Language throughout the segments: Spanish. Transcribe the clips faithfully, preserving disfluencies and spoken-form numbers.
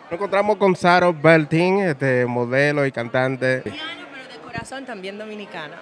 Nos encontramos con Sarah Bertin, este, modelo y cantante. Haitiano, pero de corazón también dominicana.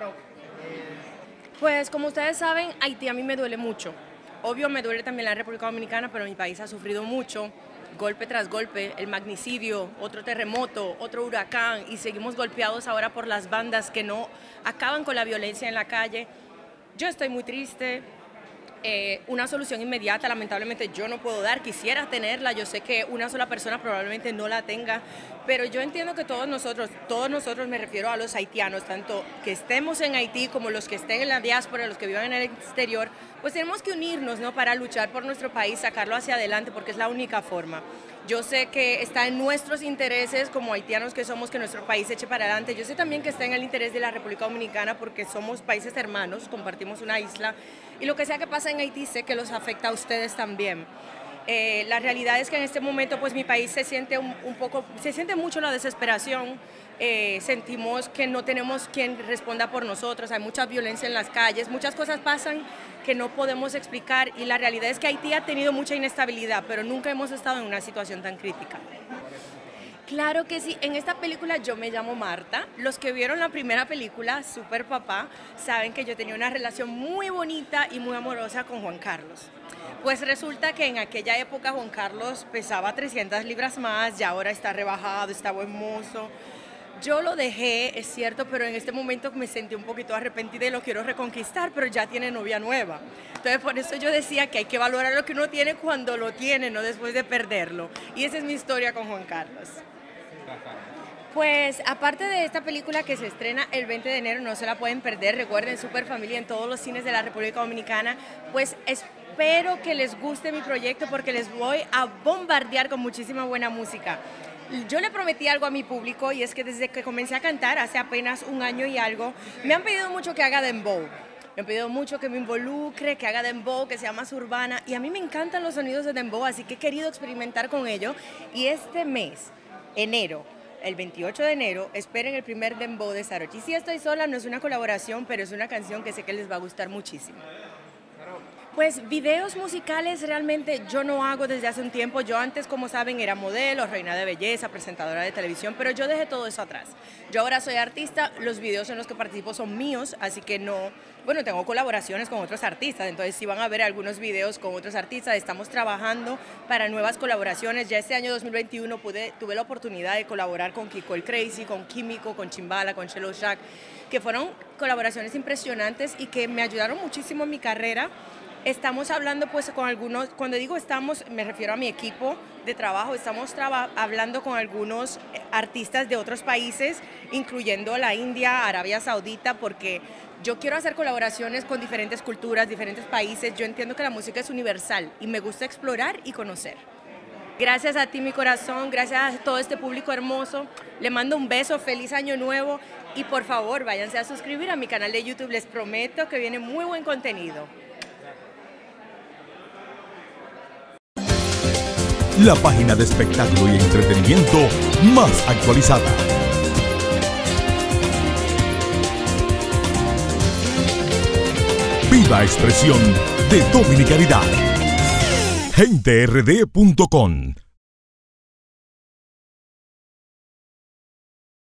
Pues como ustedes saben, Haití a mí me duele mucho. Obvio me duele también la República Dominicana, pero mi país ha sufrido mucho, golpe tras golpe, el magnicidio, otro terremoto, otro huracán, y seguimos golpeados ahora por las bandas que no acaban con la violencia en la calle. Yo estoy muy triste. Eh, una solución inmediata, lamentablemente yo no puedo dar, quisiera tenerla, yo sé que una sola persona probablemente no la tenga, pero yo entiendo que todos nosotros, todos nosotros me refiero a los haitianos, tanto que estemos en Haití como los que estén en la diáspora, los que vivan en el exterior, pues tenemos que unirnos, ¿no?, para luchar por nuestro país, sacarlo hacia adelante, porque es la única forma. Yo sé que está en nuestros intereses como haitianos que somos que nuestro país se eche para adelante. Yo sé también que está en el interés de la República Dominicana porque somos países hermanos, compartimos una isla y lo que sea que pasa en Haití sé que los afecta a ustedes también. Eh, la realidad es que en este momento pues mi país se siente un, un poco, se siente mucho la desesperación. Eh, sentimos que no tenemos quien responda por nosotros, hay mucha violencia en las calles, muchas cosas pasan que no podemos explicar y la realidad es que Haití ha tenido mucha inestabilidad, pero nunca hemos estado en una situación tan crítica. Claro que sí, en esta película yo me llamo Marta. Los que vieron la primera película, Super Papá, saben que yo tenía una relación muy bonita y muy amorosa con Juan Carlos. Pues resulta que en aquella época Juan Carlos pesaba trescientas libras más, ya ahora está rebajado, está buen mozo. Yo lo dejé, es cierto, pero en este momento me sentí un poquito arrepentida y lo quiero reconquistar, pero ya tiene novia nueva. Entonces por eso yo decía que hay que valorar lo que uno tiene cuando lo tiene, no después de perderlo. Y esa es mi historia con Juan Carlos. Pues aparte de esta película que se estrena el veinte de enero, no se la pueden perder, recuerden, Super Familia en todos los cines de la República Dominicana, pues espero que les guste mi proyecto porque les voy a bombardear con muchísima buena música. Yo le prometí algo a mi público y es que desde que comencé a cantar, hace apenas un año y algo, me han pedido mucho que haga dembow. Me han pedido mucho que me involucre, que haga dembow, que sea más urbana y a mí me encantan los sonidos de dembow, así que he querido experimentar con ello y este mes, enero, el veintiocho de enero, esperen el primer dembow de Sarochi. Si estoy sola, no es una colaboración, pero es una canción que sé que les va a gustar muchísimo. Pues videos musicales realmente yo no hago desde hace un tiempo. Yo antes, como saben, era modelo, reina de belleza, presentadora de televisión, pero yo dejé todo eso atrás. Yo ahora soy artista, los videos en los que participo son míos, así que no, bueno, tengo colaboraciones con otros artistas, entonces sí van a ver algunos videos con otros artistas, estamos trabajando para nuevas colaboraciones. Ya este año dos mil veintiuno pude, tuve la oportunidad de colaborar con Kiko el Crazy, con Químico, con Chimbala, con Chelo Shack, que fueron colaboraciones impresionantes y que me ayudaron muchísimo en mi carrera. Estamos hablando pues con algunos, cuando digo estamos me refiero a mi equipo de trabajo, estamos traba hablando con algunos artistas de otros países, incluyendo la India, Arabia Saudita, porque yo quiero hacer colaboraciones con diferentes culturas, diferentes países. Yo entiendo que la música es universal y me gusta explorar y conocer. Gracias a ti, mi corazón, gracias a todo este público hermoso. Le mando un beso, feliz año nuevo y por favor váyanse a suscribir a mi canal de YouTube, les prometo que viene muy buen contenido. La página de espectáculo y entretenimiento más actualizada. Viva expresión de dominicanidad. gente r d punto com